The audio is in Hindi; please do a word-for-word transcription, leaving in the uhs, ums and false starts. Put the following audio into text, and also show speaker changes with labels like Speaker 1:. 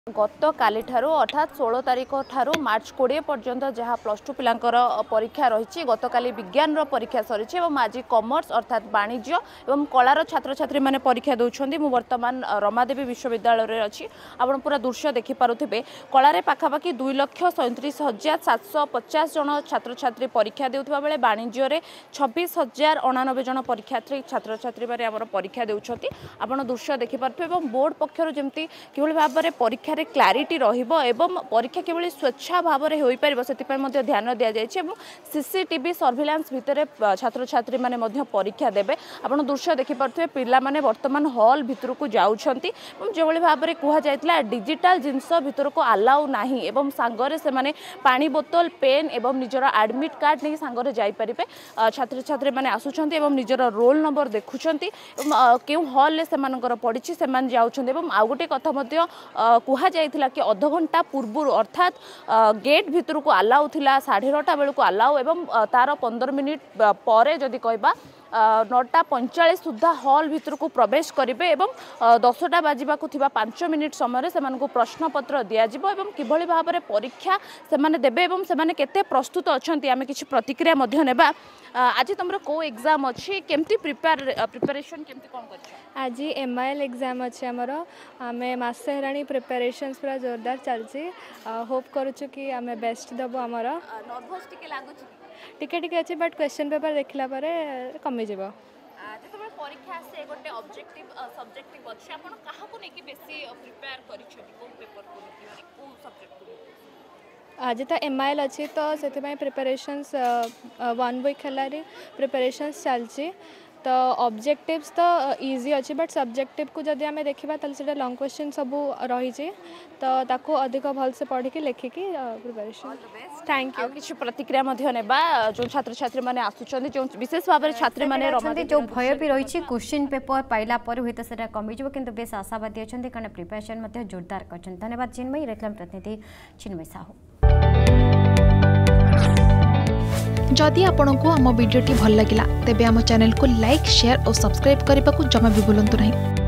Speaker 1: गत काली ठारू अर्थात षोलह तारिख ठारू मार्च कोड़े पर्यंत जहाँ प्लस टू पिलांकर परीक्षा रही गत काली विज्ञान परीक्षा सरी आज कॉमर्स अर्थात वाणिज्य और कलार छात्र छात्री मैंने परीक्षा दौरान मु वर्तमान रमादेवी विश्वविद्यालय अच्छी आप पूरा दृश्य देखिपे कलार पाखापाखि दुई लक्ष सैंतीस हजार सातश पचास जन छात्र छात्री परीक्षा देउथबा बेले वाणिज्य छब्बीस हजार अणानबे जन परीक्षार्थी छात्र छात्री मैंने आम परीक्षा देउछंती आपण दृश्य देखिपे बोर्ड पक्षर जमती कि भाव में परीक्षा क्लारिटी रहिबो एवं परीक्षा केवल स्वच्छा भाव में हो पार से ध्यान दि जाए सीसीटीवी सर्विलांस भितर छात्र छात्री माने मध्य परीक्षा देबे आपण दृश्य देखिपे पिला माने वर्तमान हॉल भितर को जाउछंती जो भाव में कह जायतला डिजिटल जिनस भितर को अलाउ नाही एवं सांगरे से माने पानी बोतल पेन एवं निजर एडमिट कार्ड नहीं सांगरे जाई परिबे छात्र छात्री माने आसुछंती एवं निजर रोल नंबर देखुछंती केउ हॉल ले सेमानकर पड़िछि सेमान जाउछंती एवं आ गोटे कथा मध्य कह जाइथिला कि अध घंटा पूर्व अर्थात गेट भितर को अलाउ थिला साढ़े नौटा बेलू को अलाउ एवं तार पंद्रह मिनिट पर जदि कहबा नौटा पैंचाश सुधा हॉल भितर को प्रवेश करेंगे एवं दसटा बाजिबाकु थिबा पांच मिनिट समय से प्रश्नपत्र दिज्व एवं किभली भाव में परीक्षा से देबे एवं से केते प्रस्तुत अच्छी आम कि प्रतिक्रिया मध्य नेबा आज तुम को एग्जाम अच्छी केमती प्रिपेयर प्रिपरेशन केमती कौन कर
Speaker 2: आज एम आई एल एग्जाम अच्छे आमर आम मस हेलाणी प्रिपरेशन पूरा जोरदार चलती होप करुचु कि आम बेस्ट दबु आमर
Speaker 1: नर्भस टिके लागुची
Speaker 2: टिके टिके अच्छे बट क्वेश्चन पेपर देखला परे कमी जीवो
Speaker 1: जेतबे परीक्षा से गोटे ऑब्जेक्टिव सब्जेक्टिव अछि आपण काहा को नेकी बेसी प्रिपेयर करिछथि को पेपर को माने को सब्जेक्ट को
Speaker 2: आज तो एम आई एल अच्छी तो से प्रिपरेशंस वन वीक है प्रिपरेशंस चलती तो ऑब्जेक्टिव्स तो इजी अच्छी बट सब्जेक्टिव को जदि आम देखा तो लॉन्ग क्वेश्चन सब रही तो ताको अधिक भल से पढ़ी लिखिकी प्रिपरेशन थैंक यू
Speaker 1: किसी प्रतिक्रिया जो छात्र छात्री मैंने आसुचंदी जो विशेष भाव में छात्री मैंने
Speaker 3: जो भय भी रही क्वेश्चन पेपर पाइला पर हुई तो से कमी किंतु बेस आशावादी अच्छा कारण प्रिपरेशन जोरदार कर धन्यवाद चिन्मयी रेखलाम प्रतिनिधि चिन्मयी साहू।
Speaker 4: जदि आपंक आम भिडी भल लगा तेब आम चैनल को लाइक शेयर और सब्सक्राइब करने को जमा भी भूलु नहीं।